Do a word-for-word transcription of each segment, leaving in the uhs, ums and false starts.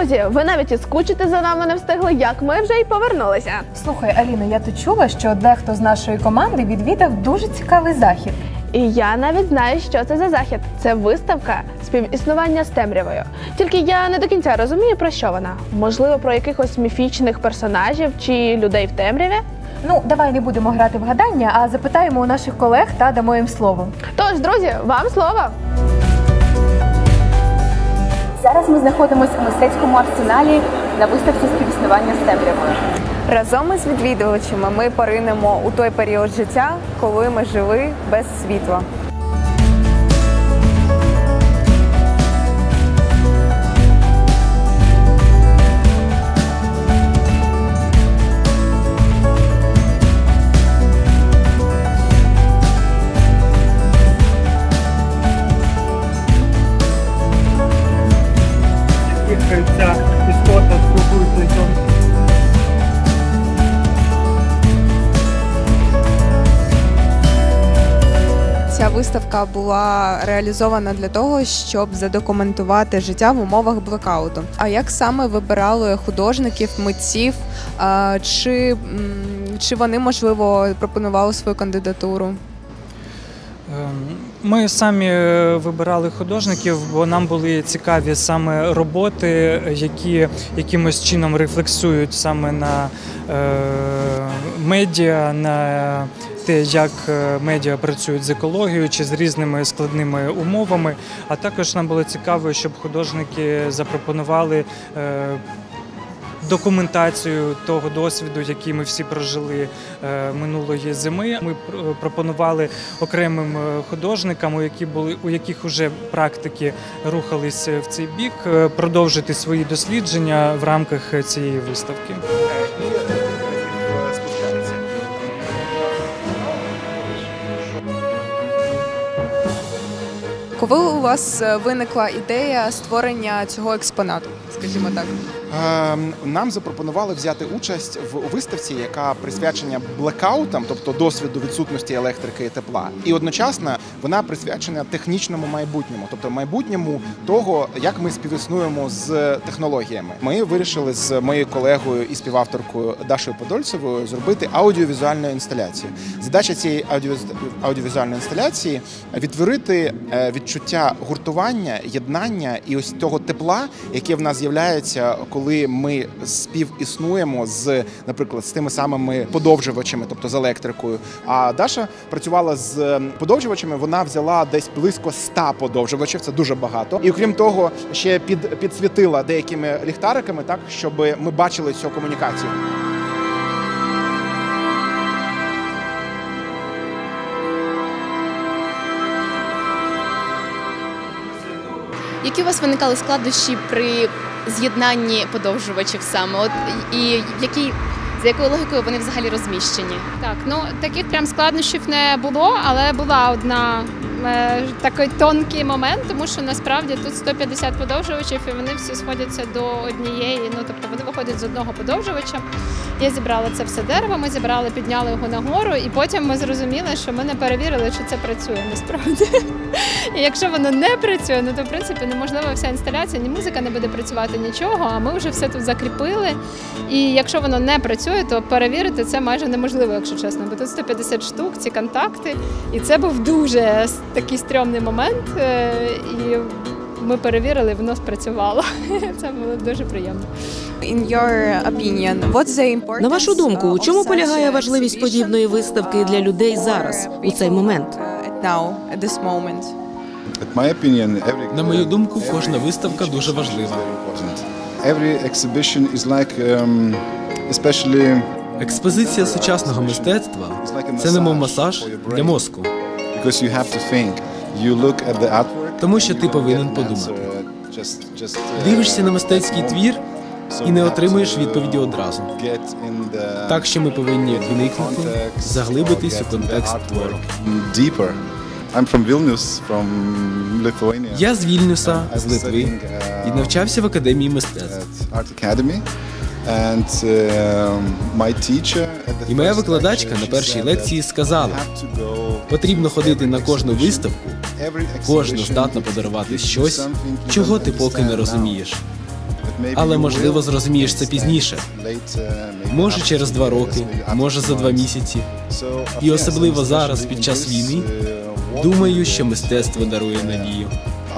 друзі, ви навіть і скучити за нами не встигли, як ми вже й повернулися. Слухай, Аліно, я тут чула, що дехто з нашої команди відвідав дуже цікавий захід. І я навіть знаю, що це за захід. Це виставка співіснування з темрявою. Тільки я не до кінця розумію, про що вона. Можливо, про якихось міфічних персонажів чи людей в темряві? Ну, давай не будемо грати в гадання, а запитаємо у наших колег та дамо їм слово. Тож, друзі, вам слово! Зараз ми знаходимося у мистецькому арсеналі на виставці співіснування з темрявою. Разом із відвідувачами ми поринемо у той період життя, коли ми жили без світла. Ця істота спробує плечом. Ця виставка була реалізована для того, щоб задокументувати життя в умовах блекауту. А як саме вибирали художників, митців, чи, чи вони, можливо, пропонували свою кандидатуру? Ми самі вибирали художників, бо нам були цікаві саме роботи, які якимось чином рефлексують саме на е, медіа, на те, як медіа працюють з екологією чи з різними складними умовами. А також нам було цікаво, щоб художники запропонували е, документацію того досвіду, який ми всі прожили е, минулої зими. Ми пропонували окремим художникам, у які були, у яких вже практики рухались в цей бік, продовжити свої дослідження в рамках цієї виставки. Коли у вас виникла ідея створення цього експонату, скажімо так? Нам запропонували взяти участь в виставці, яка присвячена блекаутам, тобто досвіду відсутності електрики і тепла. І одночасно вона присвячена технічному майбутньому, тобто майбутньому того, як ми співіснуємо з технологіями. Ми вирішили з моєю колегою і співавторкою Дашою Подольцевою зробити аудіовізуальну інсталяцію. Задача цієї аудіовізуальної інсталяції – відтворити відчуття гуртування, єднання і ось того тепла, яке в нас з'являється, коли ми співіснуємо з, наприклад, з тими самими подовжувачами, тобто з електрикою. А Даша працювала з подовжувачами, вона взяла десь близько ста подовжувачів, це дуже багато. І окрім того, ще під, підсвітила деякими ліхтариками, так, щоб ми бачили цю комунікацію. Які у вас виникали складнощі при з'єднанні подовжувачів саме? От, і які, за якою логікою вони взагалі розміщені? Так, ну таких прям складнощів не було, але була одна е, такий тонкий момент, тому що насправді тут сто п'ятдесят подовжувачів і вони всі сходяться до однієї, ну тобто вони виходять з одного подовжувача. Я зібрала це все дерево, ми зібрали, підняли його нагору, і потім ми зрозуміли, що ми не перевірили, чи це працює насправді. І якщо воно не працює, ну то в принципі неможливо вся інсталяція, ні музика не буде працювати, нічого, а ми вже все тут закріпили. І якщо воно не працює, то перевірити це майже неможливо, якщо чесно, бо тут сто п'ятдесят штук, ці контакти, і це був дуже такий стрьомний момент, і ми перевірили, воно спрацювало. Це було дуже приємно. In your opinion, what's the importance? На вашу думку, у чому полягає важливість подібної виставки для людей зараз, у цей момент? Now, at this moment. На мою думку, кожна виставка дуже важлива. Експозиція сучасного мистецтва – це немов масаж для мозку. Тому що ти повинен подумати. Дивишся на мистецький твір і не отримуєш відповіді одразу. Так що ми повинні вникнути, заглибитись у контекст твору. Я з Вільнюса, з Литви, і навчався в Академії мистецтв. І моя викладачка на першій лекції сказала, потрібно ходити на кожну виставку, кожна здатна подарувати щось, чого ти поки не розумієш. Але, можливо, зрозумієш це пізніше. Може, через два роки, може, за два місяці. І особливо зараз, під час війни, думаю, що мистецтво дарує надію.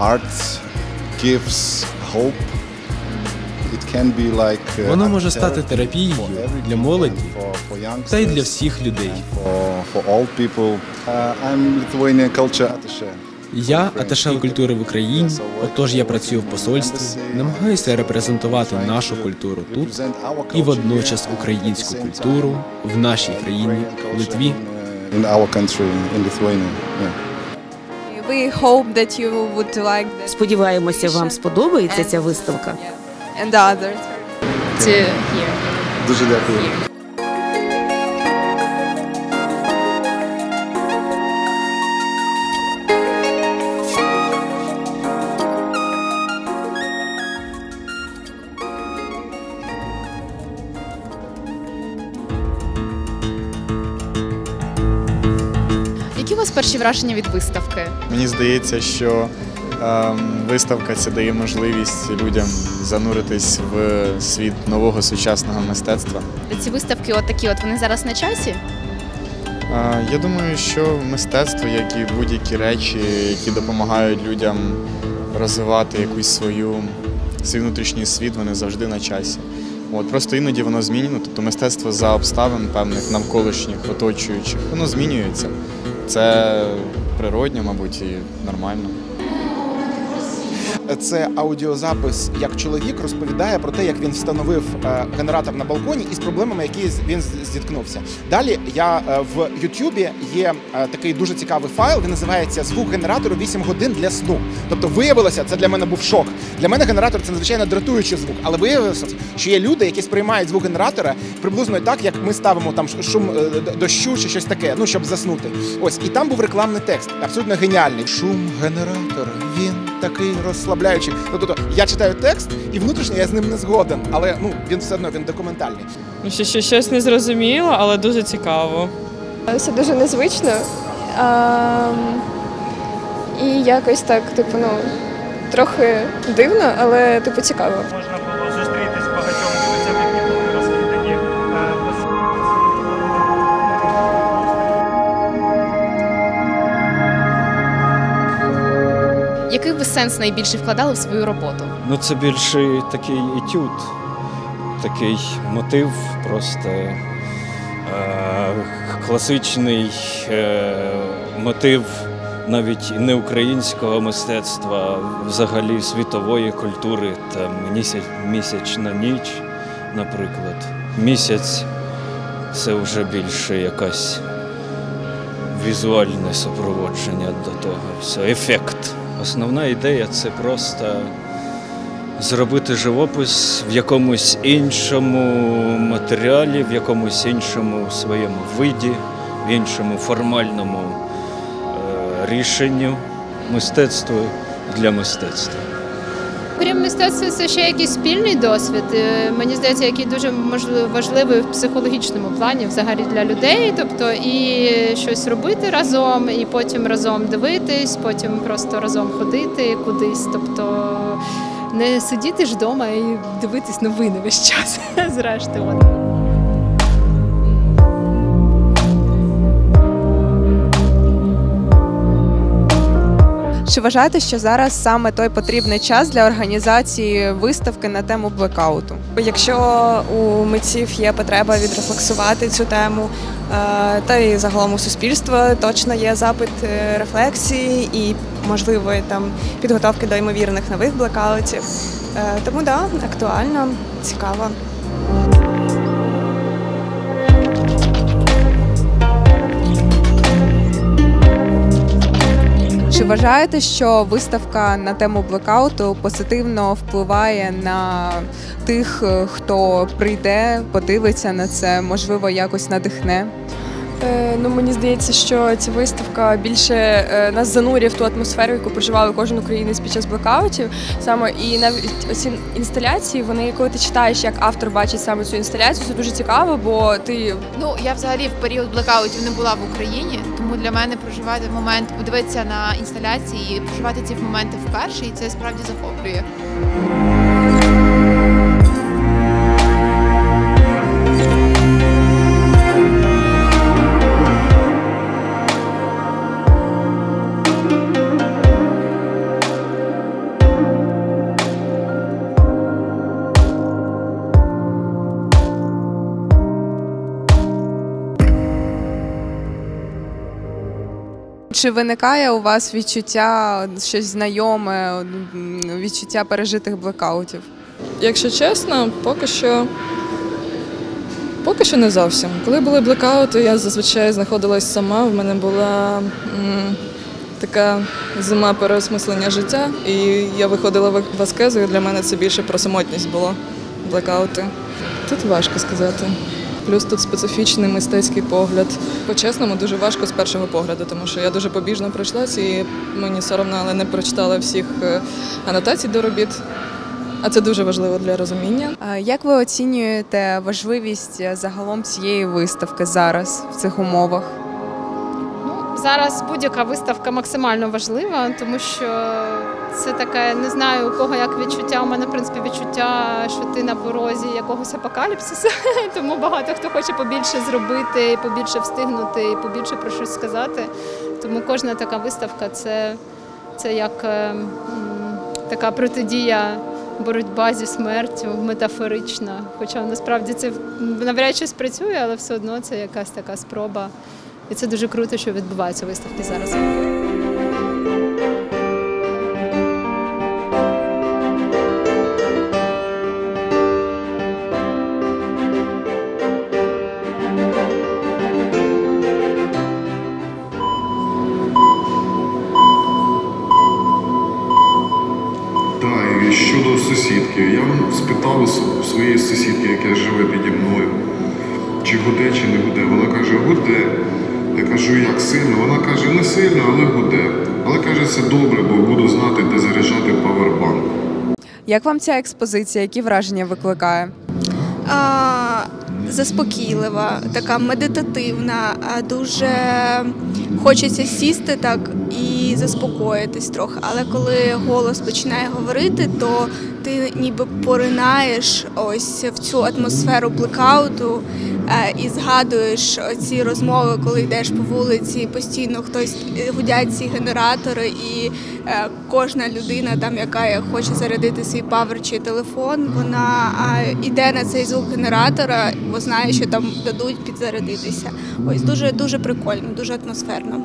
Воно може стати терапією для молоді та й для всіх людей. Я аташе культури в Україні, отож я працюю в посольстві, намагаюся репрезентувати нашу культуру тут і водночас українську культуру в нашій країні, Литві. Сподіваємося, вам сподобається ця виставка. Дуже дякую. Які у вас перші враження від виставки? Мені здається, що е, виставка це дає можливість людям зануритись в світ нового сучасного мистецтва. Ці виставки, от такі, от вони зараз на часі? Е, я думаю, що мистецтво, як і будь-які речі, які допомагають людям розвивати якусь свою свій внутрішній світ, вони завжди на часі. От, просто іноді воно змінено, тобто мистецтво за обставин певних навколишніх, оточуючих, воно змінюється. Це природньо, мабуть, і нормально. Це аудіозапис, як чоловік розповідає про те, як він встановив генератор на балконі і з проблемами, які він зіткнувся. Далі я в Ютубі є такий дуже цікавий файл, він називається «Звук генератору вісім годин для сну». Тобто виявилося, це для мене був шок. Для мене генератор – це надзвичайно дратуючий звук, але виявилося, що є люди, які сприймають звук генератора приблизно так, як ми ставимо там шум дощу чи щось таке, ну, щоб заснути. Ось, і там був рекламний текст, абсолютно геніальний. Шум генератора, він такий розслабляючий. Ну, тобто, я читаю текст, і внутрішньо я з ним не згоден, але ну, він все одно, він документальний. Ну, ще, ще щось незрозуміло, але дуже цікаво. Це дуже незвично. А, і якось так, типу, ну, трохи дивно, але, типу, цікаво. Можна було зустрітись з багатьом людям, які були розкидані без... Який ви сенс найбільше вкладали в свою роботу? Ну, це більше такий етюд, такий мотив, просто е, класичний е, мотив навіть не українського мистецтва, а взагалі світової культури, там місячна ніч, наприклад. Місяць – це вже більше якась візуальне супроводження до того, все, ефект. Основна ідея – це просто зробити живопис в якомусь іншому матеріалі, в якомусь іншому своєму виді, в іншому формальному е, рішенню. Мистецтво для мистецтва. Крім мистецтва, це ще якийсь спільний досвід. Мені здається, який дуже важливий в психологічному плані взагалі для людей. Тобто і щось робити разом, і потім разом дивитись, потім просто разом ходити кудись. Тобто не сидіти ж вдома і дивитись новини весь час, зрештою. Чи вважаєте, що зараз саме той потрібний час для організації виставки на тему блекауту? Якщо у митців є потреба відрефлексувати цю тему, та й загалом у суспільства точно є запит рефлексії і, можливо, там підготовки до ймовірних нових блекаутів. Тому, да, актуально, цікаво. Чи вважаєте, що виставка на тему блекауту позитивно впливає на тих, хто прийде, подивиться на це, можливо, якось надихне? Ну, мені здається, що ця виставка більше нас занурює в ту атмосферу, яку проживав кожен українець під час блекаутів. Саме і навіть оці інсталяції, вони, коли ти читаєш, як автор бачить саме цю інсталяцію, це дуже цікаво, бо ти... Ну, я взагалі в період блекаутів не була в Україні, тому для мене проживати момент, подивитися на інсталяції, проживати ці моменти вперше, і це справді захоплює. Чи виникає у вас відчуття, щось знайоме, відчуття пережитих блекаутів? Якщо чесно, поки що, поки що не зовсім. Коли були блекаути, я зазвичай знаходилась сама, в мене була м, така зима переосмислення життя, і я виходила в аскезу, і для мене це більше про самотність було, блекаути. Тут важко сказати. Плюс тут специфічний мистецький погляд. По-чесному, дуже важко з першого погляду, тому що я дуже побіжно пройшлася і мені соромно, але не прочитала всіх анотацій до робіт. А це дуже важливо для розуміння. Як ви оцінюєте важливість загалом цієї виставки зараз в цих умовах? Зараз будь-яка виставка максимально важлива, тому що це таке, не знаю, у кого як відчуття. У мене, в принципі, відчуття, що ти на порозі якогось апокаліпсису, тому багато хто хоче побільше зробити, побільше встигнути, і побільше про щось сказати. Тому кожна така виставка – це, це як е, м, така протидія, боротьба зі смертю, метафорична. Хоча насправді це навряд чи спрацює, але все одно це якась така спроба. І це дуже круто, що відбуваються виставки зараз. Так, і щодо сусідки, я спитав у своєї сусідки, яка живе піді мною, чи гуде, чи не гуде. Вона каже, гуде. Я кажу, як сильно? Вона каже, не сильно, але гуде. Але каже, це добре, бо буду знати, де заряджати павербанк. Як вам ця експозиція? Які враження викликає? А, заспокійлива, така медитативна, дуже хочеться сісти так і заспокоїтись трохи. Але коли голос починає говорити, то ти ніби поринаєш ось в цю атмосферу блекауту і згадуєш ці розмови, коли йдеш по вулиці, постійно хтось гудять ці генератори, і кожна людина, там, яка хоче зарядити свій павер чи телефон, вона йде на цей звук генератора, бо знає, що там дадуть підзарядитися. Ось дуже, дуже прикольно, дуже атмосферно.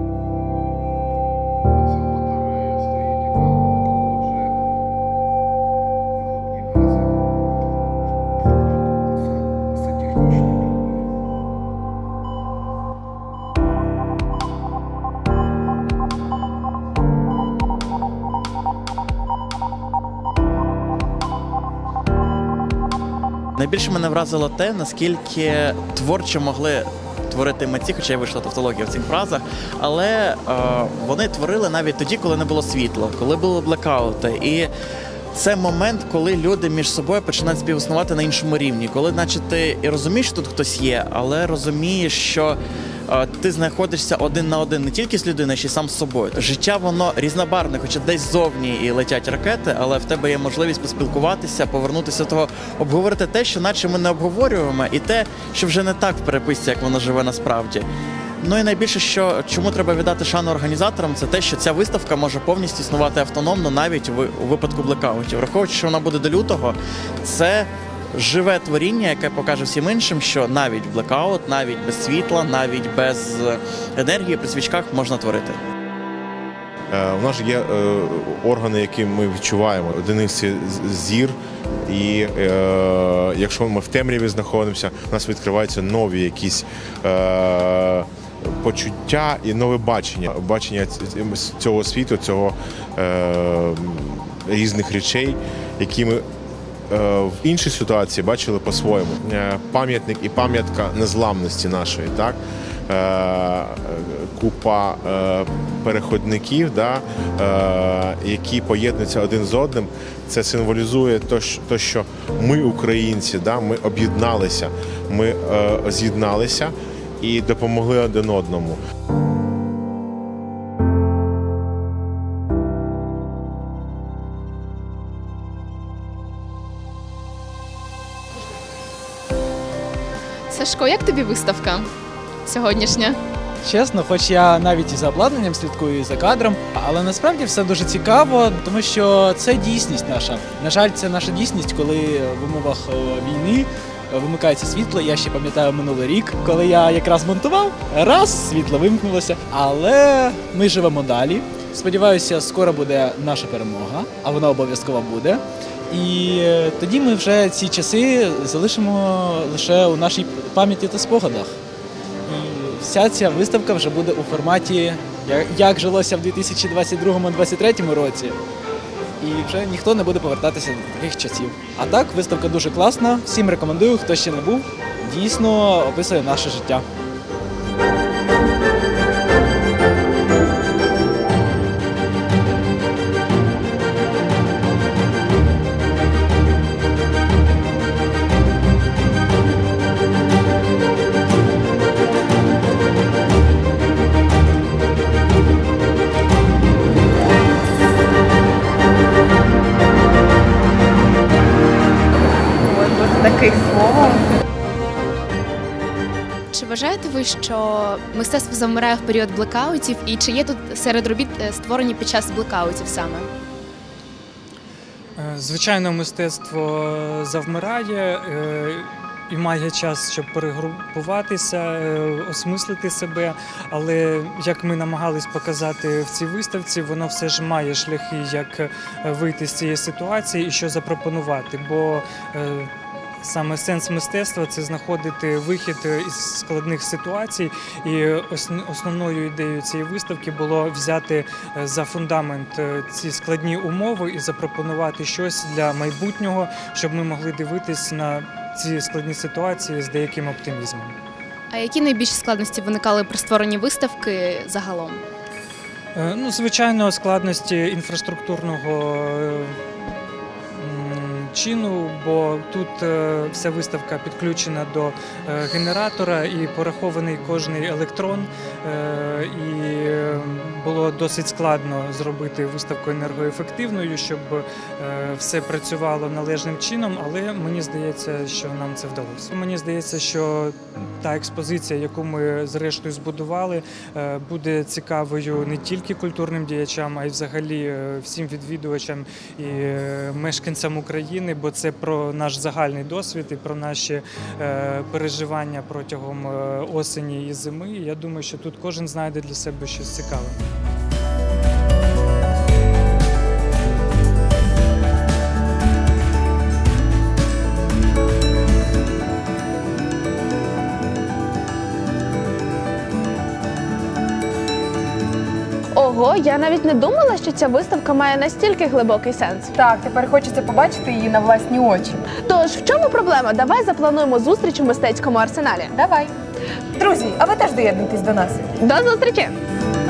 Найбільше мене вразило те, наскільки творчо могли творити митці, хоча я вийшла тавтологія в цих фразах, але е, вони творили навіть тоді, коли не було світла, коли були блекаути. І це момент, коли люди між собою починають співіснувати на іншому рівні. Коли, наче, ти і розумієш, що тут хтось є, але розумієш, що е, ти знаходишся один на один не тільки з людиною, а ще й сам з собою. Життя, воно різнобарвне, хоча десь ззовні і летять ракети, але в тебе є можливість поспілкуватися, повернутися до того, обговорити те, що наче ми не обговорюємо, і те, що вже не так в переписці, як воно живе насправді. Ну і найбільше, що чому треба віддати шану організаторам, це те, що ця виставка може повністю існувати автономно навіть в, у випадку блекаутів. Враховуючи, що вона буде до лютого, це живе творіння, яке покаже всім іншим, що навіть в блекаут, навіть без світла, навіть без енергії при свічках можна творити. У нас є е, органи, які ми відчуваємо. Один із це зір, і е, якщо ми в темряві знаходимося, у нас відкриваються нові якісь е, почуття і нове бачення. Бачення цього світу, цього е, різних речей, які ми в іншій ситуації бачили по-своєму. Пам'ятник і пам'ятка незламності нашої, так? Купа переходників, да? Які поєднуються один з одним. Це символізує те, що ми, українці, да? Ми об'єдналися, ми з'єдналися і допомогли один одному. Сашко, як тобі виставка сьогоднішня? Чесно, хоч я навіть і за обладнанням слідкую, і за кадром, але насправді все дуже цікаво, тому що це дійсність наша. На жаль, це наша дійсність, коли в умовах війни вимикається світло. Я ще пам'ятаю минулий рік, коли я якраз монтував, раз світло вимкнулося. Але ми живемо далі. Сподіваюся, скоро буде наша перемога, а вона обов'язково буде. І тоді ми вже ці часи залишимо лише у нашій пам'яті та спогадах. І вся ця виставка вже буде у форматі, як жилося в дві тисячі двадцять другому - двадцять третьому році. І вже ніхто не буде повертатися до таких часів. А так, виставка дуже класна, всім рекомендую, хто ще не був, дійсно описує наше життя. Такий слово. Чи вважаєте ви, що мистецтво завмирає в період блекаутів, і чи є тут серед робіт створені під час блекаутів саме? Звичайно, мистецтво завмирає і має час, щоб перегрупуватися, осмислити себе, але, як ми намагались показати в цій виставці, воно все ж має шляхи, як вийти з цієї ситуації і що запропонувати, бо саме сенс мистецтва – це знаходити вихід із складних ситуацій, і основною ідеєю цієї виставки було взяти за фундамент ці складні умови і запропонувати щось для майбутнього, щоб ми могли дивитись на ці складні ситуації з деяким оптимізмом. А які найбільші складності виникали при створенні виставки загалом? Ну, звичайно, складності інфраструктурного чину, бо тут вся виставка підключена до генератора і порахований кожний електрон, і було досить складно зробити виставку енергоефективною, щоб все працювало належним чином, але мені здається, що нам це вдалося. Мені здається, що та експозиція, яку ми зрештою збудували, буде цікавою не тільки культурним діячам, а й взагалі всім відвідувачам і мешканцям України, бо це про наш загальний досвід і про наші е, переживання протягом осені і зими. Я думаю, що тут кожен знайде для себе щось цікаве. Ого, я навіть не думала, що ця виставка має настільки глибокий сенс. Так, тепер хочеться побачити її на власні очі. Тож, в чому проблема? Давай заплануємо зустріч у мистецькому арсеналі. Давай. Друзі, а ви теж доєднуйтесь до нас. До зустрічі!